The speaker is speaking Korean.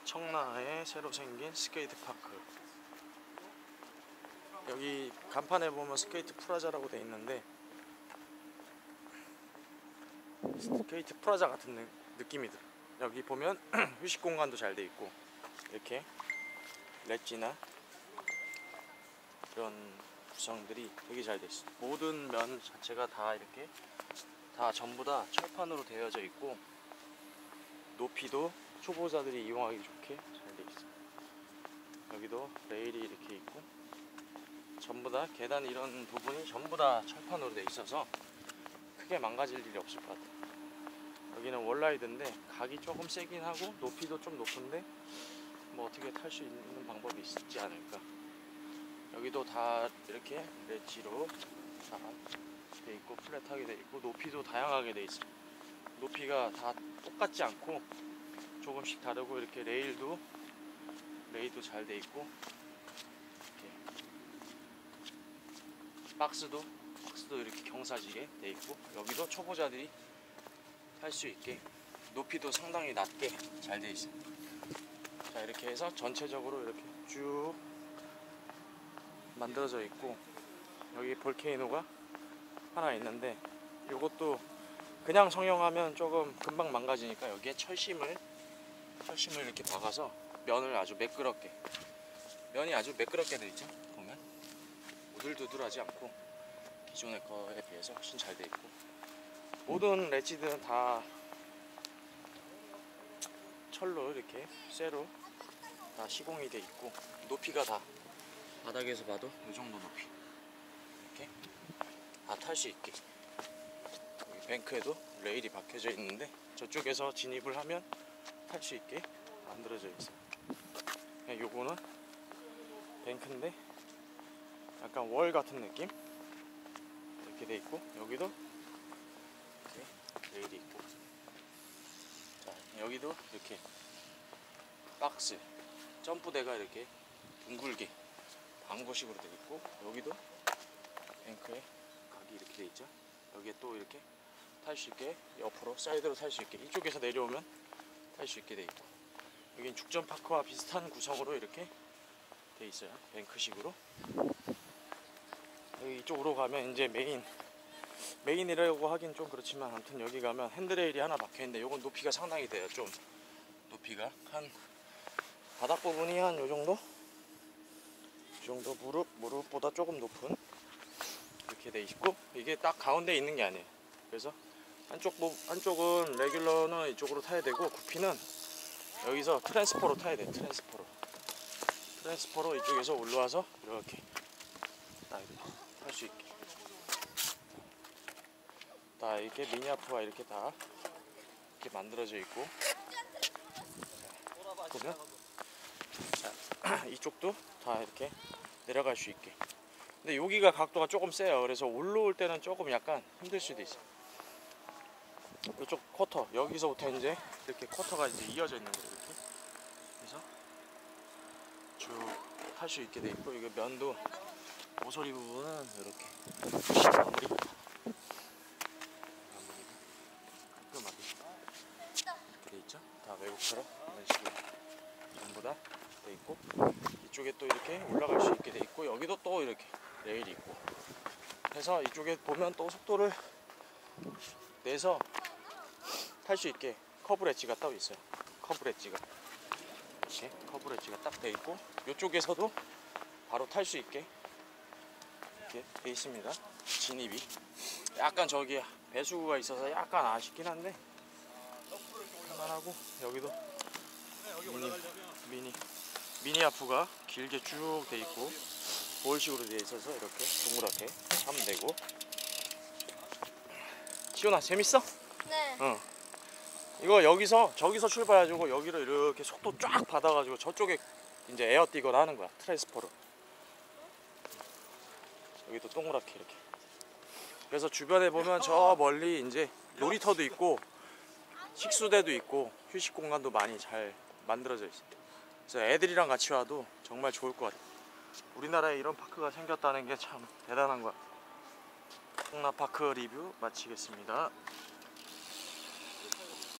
청라에 새로 생긴 스케이트 파크. 여기 간판에 보면 스케이트 프라자라고 돼 있는데 스케이트 프라자 같은 느낌이 들어. 여기 보면 휴식 공간도 잘 돼 있고 이렇게 렛지나 이런 구성들이 되게 잘 돼 있어. 모든 면 자체가 다 이렇게 다 전부 다 철판으로 되어져 있고 높이도 초보자들이 이용하기 좋게 잘 돼 있어. 여기도 레일이 이렇게 있고 전부 다 계단 이런 부분이 전부 다 철판으로 돼 있어서 크게 망가질 일이 없을 것 같아. 여기는 월라이드인데 각이 조금 세긴 하고 높이도 좀 높은데 뭐 어떻게 탈 수 있는 방법이 있지 않을까. 여기도 다 이렇게 렛지로 다 돼 있고 플랫하게 돼 있고 높이도 다양하게 돼 있어. 높이가 다 똑같지 않고 조금씩 다르고 이렇게 레일도 잘 돼 있고 이렇게 박스도 이렇게 경사지게 돼 있고 여기도 초보자들이 할 수 있게 높이도 상당히 낮게 잘 돼 있어. 자, 이렇게 해서 전체적으로 이렇게 쭉 만들어져 있고 여기 볼케이노가 하나 있는데 이것도 그냥 성형하면 조금 금방 망가지니까 여기에 철심을 이렇게 박아서 면을 아주 매끄럽게, 면이 아주 매끄럽게 돼 있죠. 보면 우들두들하지 않고 기존의 거에 비해서 훨씬 잘 돼 있고 모든 렛지들은 다 철로 이렇게 쇠로 다 시공이 돼 있고 높이가 다 바닥에서 봐도 이 정도 높이 이렇게 다 탈 수 있게. 여기 뱅크에도 레일이 박혀져 있는데 저쪽에서 진입을 하면 탈 수 있게 만들어져 있어요. 요거는 뱅크인데 약간 월 같은 느낌 이렇게 돼 있고 여기도 이렇게 레일이 있고 자, 여기도 이렇게 박스 점프대가 이렇게 둥글게 방구식으로 되어 있고 여기도 뱅크에 각이 이렇게 되어 있죠. 여기에 또 이렇게 탈 수 있게 옆으로 사이드로 탈 수 있게 이쪽에서 내려오면 탈 수 있게 되어 있고 여기는 죽전 파크와 비슷한 구성으로 이렇게 되어 있어요. 뱅크식으로. 여기 이쪽으로 가면 이제 메인이라고 하긴 좀 그렇지만 아무튼 여기 가면 핸드레일이 하나 박혀있는데 요건 높이가 상당히 돼요. 좀 높이가 한 바닥 부분이 한 요정도? 이 정도 무릎보다 조금 높은 이렇게 돼 있고 이게 딱 가운데 있는 게 아니에요. 그래서 한쪽은 레귤러는 이쪽으로 타야 되고 구피는 여기서 트랜스퍼로 타야 돼. 트랜스퍼로 이쪽에서 올라와서 이렇게 딱 이렇게 탈 수 있게 다 이렇게 미니아프가 이렇게 다 이렇게 만들어져 있고 보면 자, 이쪽도 다 이렇게 내려갈 수 있게. 근데 여기가 각도가 조금 세요. 그래서 올라올 때는 조금 약간 힘들 수도 있어. 이쪽 쿼터 여기서부터 이제 이렇게 쿼터가 이제 이어져 있는 거예요. 이렇게 그래서 쭉 탈 수 있게 돼 있고 이거 면도 모서리 부분은 이렇게 마무리 깔끔하게 이렇게 돼 있죠. 다 외국처럼 이런 식으로 전부 다 돼 있고 이쪽에 또 이렇게 올라갈 수 있게 돼 있고 여기도 또 이렇게 레일이 있고 해서 이쪽에 보면 또 속도를 내서 탈 수 있게 커브 렛지가 따로 있어요. 커브 렛지가 이렇게 커브 렛지가 딱 돼 있고 이쪽에서도 바로 탈 수 있게 이렇게 돼 있습니다. 진입이 약간 저기 배수구가 있어서 약간 아쉽긴 한데 할만하고 여기도 미니아프가 길게 쭉 돼 있고 볼식으로 돼 있어서 이렇게 동그랗게 하면 되고. 시온아 재밌어? 네. 이거 저기서 출발해가지고 여기로 이렇게 속도 쫙 받아가지고 저쪽에 이제 에어뛰거나 하는 거야. 트랜스퍼로 여기도 동그랗게 이렇게. 그래서 주변에 보면 저 멀리 이제 놀이터도 있고 식수대도 있고 휴식 공간도 많이 잘 만들어져 있어. 그래서 애들이랑 같이 와도 정말 좋을 것 같아. 우리나라에 이런 파크가 생겼다는 게 참 대단한 거야. 청라파크 리뷰 마치겠습니다.